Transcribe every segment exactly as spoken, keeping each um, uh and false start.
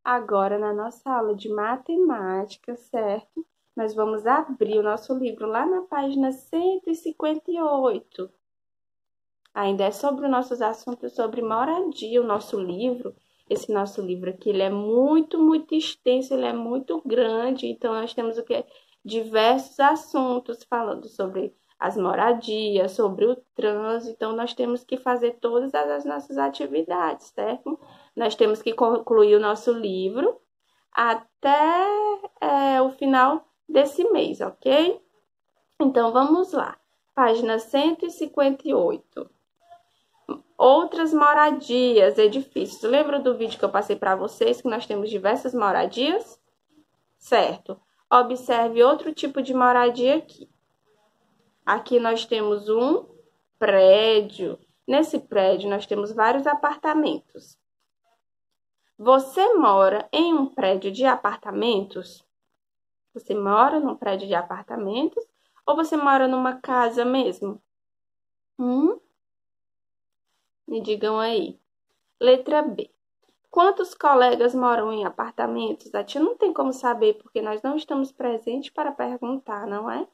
Agora, na nossa aula de matemática, certo? Nós vamos abrir o nosso livro lá na página cento e cinquenta e oito. Ainda é sobre os nossos assuntos sobre moradia, o nosso livro. Esse nosso livro aqui, ele é muito, muito extenso, ele é muito grande. Então, nós temos o quê? Diversos assuntos falando sobre as moradias, sobre o trânsito. Então, nós temos que fazer todas as nossas atividades, certo? Nós temos que concluir o nosso livro até é, o final desse mês, ok? Então, vamos lá. Página cento e cinquenta e oito. Outras moradias, edifícios. Lembra do vídeo que eu passei para vocês, que nós temos diversas moradias? Certo. Observe outro tipo de moradia aqui. Aqui nós temos um prédio. Nesse prédio, nós temos vários apartamentos. Você mora em um prédio de apartamentos? Você mora num prédio de apartamentos ou você mora numa casa mesmo? Hum? Me digam aí. Letra B. Quantos colegas moram em apartamentos? A tia não tem como saber, porque nós não estamos presentes para perguntar, não é?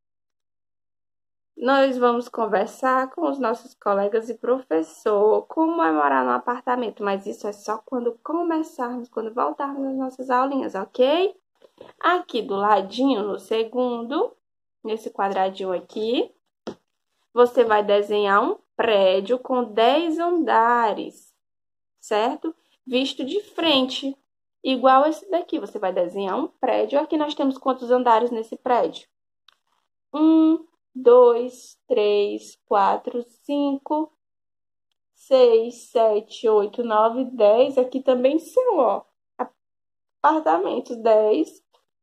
Nós vamos conversar com os nossos colegas e professor como é morar num apartamento, mas isso é só quando começarmos, quando voltarmos às nossas aulinhas, ok? Aqui do ladinho, no segundo, nesse quadradinho aqui, você vai desenhar um prédio com dez andares, certo? Visto de frente, igual esse daqui. Você vai desenhar um prédio. Aqui nós temos quantos andares nesse prédio? Um, dois, três, quatro, cinco, seis, sete, oito, nove, dez. Aqui também são, ó, apartamentos. dez,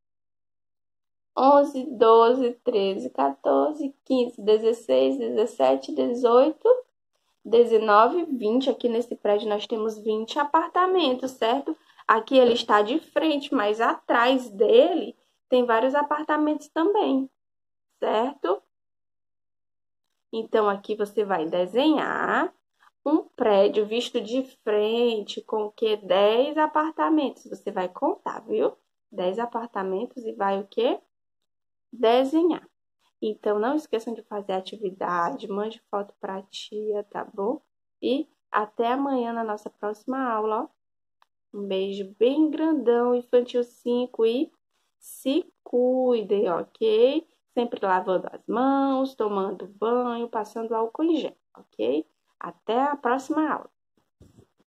onze, doze, treze, quatorze, quinze, dezesseis, dezessete, dezoito, dezenove, vinte. Aqui nesse prédio nós temos vinte apartamentos, certo? Aqui ele está de frente, mas atrás dele tem vários apartamentos também, certo? Então, aqui você vai desenhar um prédio visto de frente com o quê? dez apartamentos. Você vai contar, viu? dez apartamentos e vai o quê? Desenhar. Então, não esqueçam de fazer a atividade, mande foto para a tia, tá bom? E até amanhã na nossa próxima aula, ó. Um beijo bem grandão, infantil cinco, e se cuidem, ok? Sempre lavando as mãos, tomando banho, passando álcool em gel, ok? Até a próxima aula.